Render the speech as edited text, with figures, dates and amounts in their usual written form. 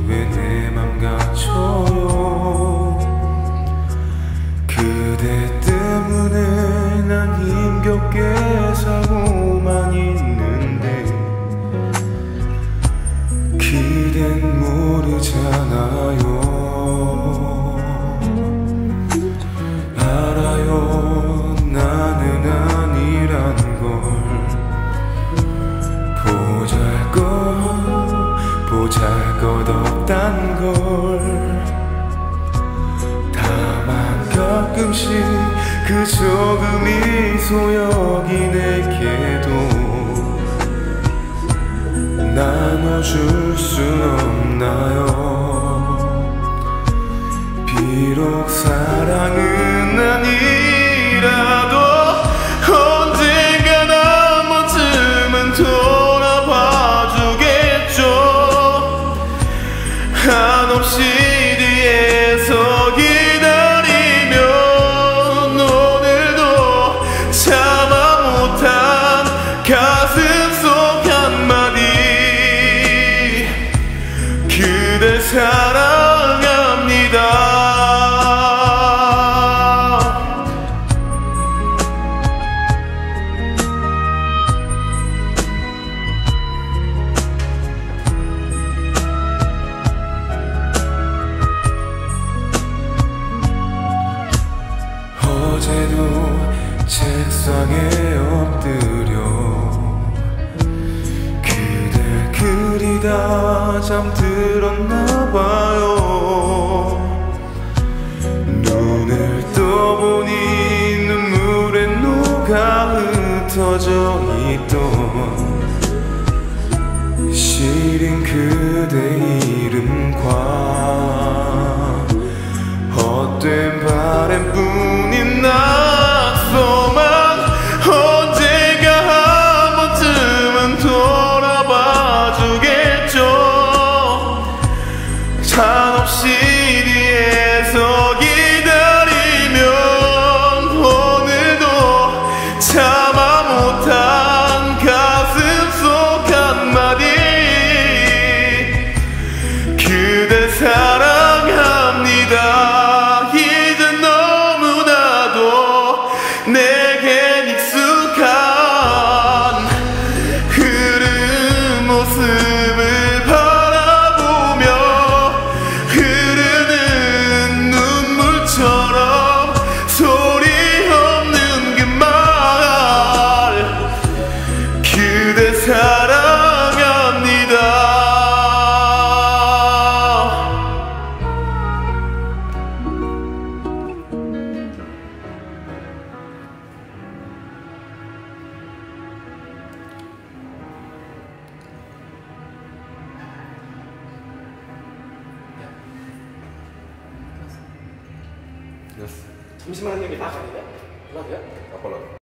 왜 내 맘 같아요. 그대 때문에 난 힘겹게 살고만 있는데 그댄 모르잖아요. 알아요, 나는 아니란 걸. 보잘것없단 걸. 다만 가끔씩 그 조금이 소여기 내게도 나눠줄 순 없나요? 비록 사랑은 아니라도 언젠간 한 번쯤은 돌아봐 주겠죠. 한없이 뒤에서 기다리면 오늘도 참아 못한 가슴 속 한마디, 그댈 사랑합니다. 어제도 책상에 엎드려 그댈 그리다 잠들었나봐요. 눈을 떠보니 눈물에 녹아 흩어져 있던 시린 그대 이름과 헛된 바람뿐인 낙서만 언젠가 한 번쯤은 돌아봐 주겠죠. 한없이 뒤에서 기다리면 오늘도 참아 못한 가슴 속 한마디, 그댈 사랑합니다. 내겐 익숙한 흐르는 모습을 바라보며 흐르는 눈물처럼 소리 없는 그 말, 그대 사랑합니다. 잠시만 하는 게 다 가는데? 몰라도요? 몰라.